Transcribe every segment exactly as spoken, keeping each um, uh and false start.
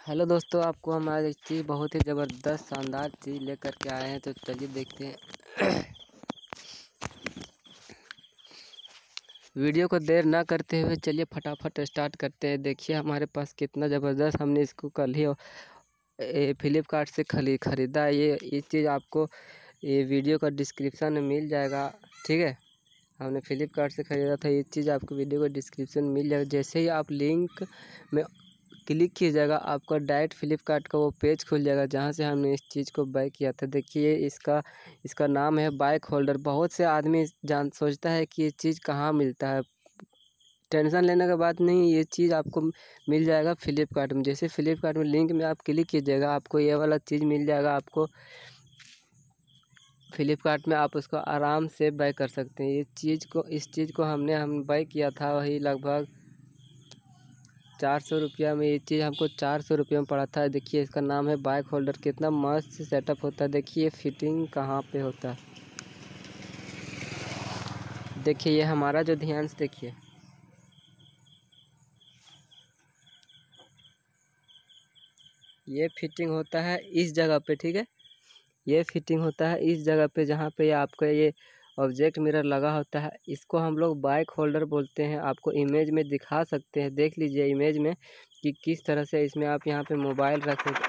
Hello दोस्तों, आपको हम आज एक चीज़ बहुत ही ज़बरदस्त शानदार चीज़ लेकर के आए हैं। तो चलिए देखते हैं। वीडियो को देर ना करते हुए चलिए फटाफट स्टार्ट करते हैं। देखिए हमारे पास कितना ज़बरदस्त, हमने इसको कल ही फ्लिपकार्ट से खरी ख़रीदा। ये ये चीज़ आपको ये वीडियो का डिस्क्रिप्शन में मिल जाएगा, ठीक है। हमने फ्लिपकार्ट से ख़रीदा था। ये चीज़ आपको वीडियो का डिस्क्रिप्शन में मिल जाएगा। जैसे ही आप लिंक में क्लिक कीजिएगा, आपका डायरेक्ट फ्लिपकार्ट का वो पेज खुल जाएगा जहाँ से हमने इस चीज़ को बाय किया था। देखिए इसका इसका नाम है बाइक होल्डर। बहुत से आदमी जान सोचता है कि ये चीज़ कहाँ मिलता है। टेंशन लेने का बात नहीं, ये चीज़ आपको मिल जाएगा फ्लिपकार्ट में। जैसे फ्लिपकार्ट में लिंक में आप क्लिक कीजिएगा, आपको ये वाला चीज़ मिल जाएगा। आपको फ्लिपकार्ट में आप उसको आराम से बाय कर सकते हैं। ये चीज़ को इस चीज़ को हमने हम बाय किया था, वही लगभग चार सौ रुपया में। ये चीज़ हमको चार सौ रुपये में पड़ा था। देखिए इसका नाम है बाइक होल्डर। कितना मस्त सेटअप होता है। देखिए फिटिंग कहाँ पे होता है। देखिए ये हमारा जो, ध्यान से देखिए, ये फिटिंग होता है इस जगह पे, ठीक है। ये फिटिंग होता है इस जगह पे जहाँ पे आपका ये ऑब्जेक्ट मिरर लगा होता है। इसको हम लोग बाइक होल्डर बोलते हैं। आपको इमेज में दिखा सकते हैं, देख लीजिए इमेज में कि किस तरह से इसमें आप यहाँ पे मोबाइल रख सकते।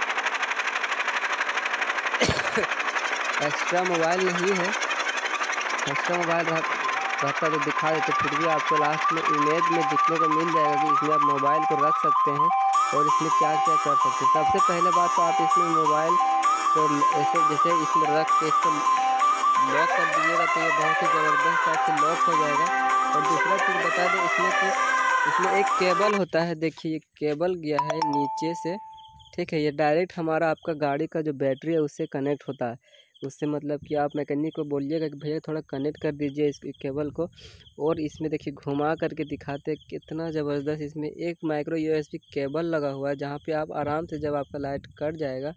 एक्स्ट्रा मोबाइल नहीं है, एक्स्ट्रा मोबाइल रहता तो दिखा देते, फिर भी आपको लास्ट में इमेज में दिखने को मिल जाएगा कि इसमें आप मोबाइल को रख सकते हैं और इसमें क्या क्या कर सकते हैं। सबसे पहले बात तो आप इसमें मोबाइल को ऐसे जैसे इसमें रख के इसको लॉक कर दीजिएगा तो ये बहुत ही ज़बरदस्त टाइप से लॉक हो जाएगा। और दूसरा चीज़ बता दें इसमें कि इसमें एक केबल होता है। देखिए ये केबल गया है नीचे से, ठीक है। ये डायरेक्ट हमारा आपका गाड़ी का जो बैटरी है उससे कनेक्ट होता है। उससे मतलब कि आप मैकेनिक को बोलिएगा कि भैया थोड़ा कनेक्ट कर दीजिए इस केबल को। और इसमें देखिए घुमा करके दिखाते कितना ज़बरदस्त। इसमें एक माइक्रो यूएसबी केबल लगा हुआ है जहाँ पे आप आराम से, जब आपका लाइट कट जाएगा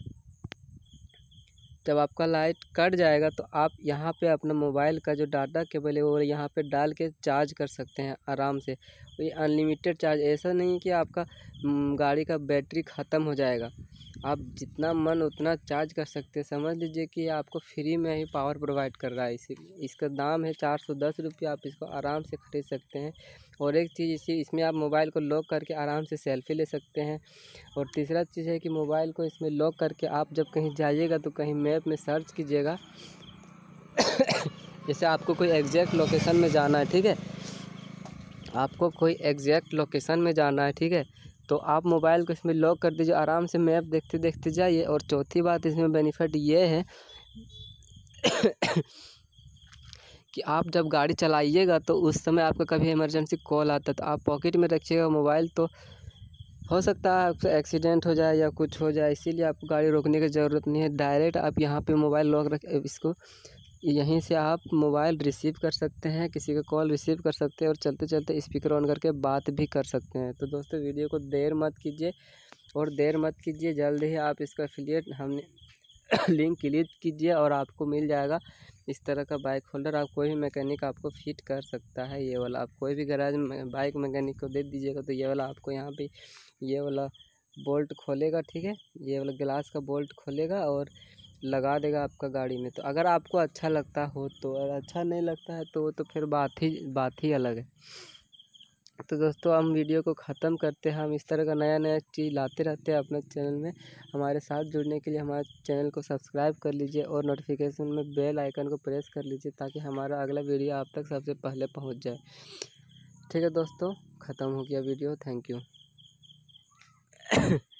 जब आपका लाइट कट जाएगा तो आप यहाँ पे अपना मोबाइल का जो डाटा केबल है वो यहाँ पे डाल के चार्ज कर सकते हैं आराम से। ये अनलिमिटेड चार्ज, ऐसा नहीं कि आपका गाड़ी का बैटरी ख़त्म हो जाएगा। आप जितना मन उतना चार्ज कर सकते हैं। समझ लीजिए कि आपको फ्री में ही पावर प्रोवाइड कर रहा है। इसी इसका दाम है चार सौ दस रुपये। आप इसको आराम से खरीद सकते हैं। और एक चीज़ इसी इसमें आप मोबाइल को लॉक करके आराम से सेल्फी ले सकते हैं। और तीसरा चीज़ है कि मोबाइल को इसमें लॉक करके आप जब कहीं जाइएगा तो कहीं मैप में सर्च कीजिएगा। जैसे आपको कोई एग्जैक्ट लोकेशन में जाना है, ठीक है, आपको कोई एग्जैक्ट लोकेशन में जाना है, ठीक है, तो आप मोबाइल को इसमें लॉक कर दीजिए, आराम से मैप देखते देखते जाइए। और चौथी बात इसमें बेनिफिट ये है कि आप जब गाड़ी चलाइएगा तो उस समय आपका कभी इमरजेंसी कॉल आता है तो आप पॉकेट में रखिएगा मोबाइल, तो हो सकता है आपसे एक्सीडेंट हो जाए या कुछ हो जाए। इसीलिए आपको गाड़ी रोकने की ज़रूरत नहीं है। डायरेक्ट आप यहाँ पे मोबाइल लॉक रख, इसको यहीं से आप मोबाइल रिसीव कर सकते हैं, किसी का कॉल रिसीव कर सकते हैं और चलते चलते स्पीकर ऑन करके बात भी कर सकते हैं। तो दोस्तों वीडियो को देर मत कीजिए और देर मत कीजिए, जल्द ही आप इसका एफिलिएट हमने लिंक क्लिक कीजिए और आपको मिल जाएगा इस तरह का बाइक होल्डर। आप कोई भी मैकेनिक आपको फिट कर सकता है। ये वाला आप कोई भी गैराज में बाइक मैकेनिक को दे दीजिएगा तो ये वाला आपको यहाँ पे ये वाला बोल्ट खोलेगा, ठीक है, ये वाला ग्लास का बोल्ट खोलेगा और लगा देगा आपका गाड़ी में। तो अगर आपको अच्छा लगता हो तो, और अच्छा नहीं लगता है तो तो फिर बात ही बात ही अलग है। तो दोस्तों हम वीडियो को ख़त्म करते हैं। हम इस तरह का नया नया चीज़ लाते रहते हैं अपने चैनल में। हमारे साथ जुड़ने के लिए हमारे चैनल को सब्सक्राइब कर लीजिए और नोटिफिकेशन में बेल आइकन को प्रेस कर लीजिए ताकि हमारा अगला वीडियो आप तक सबसे पहले पहुंच जाए। ठीक है दोस्तों, ख़त्म हो गया वीडियो। Thank you.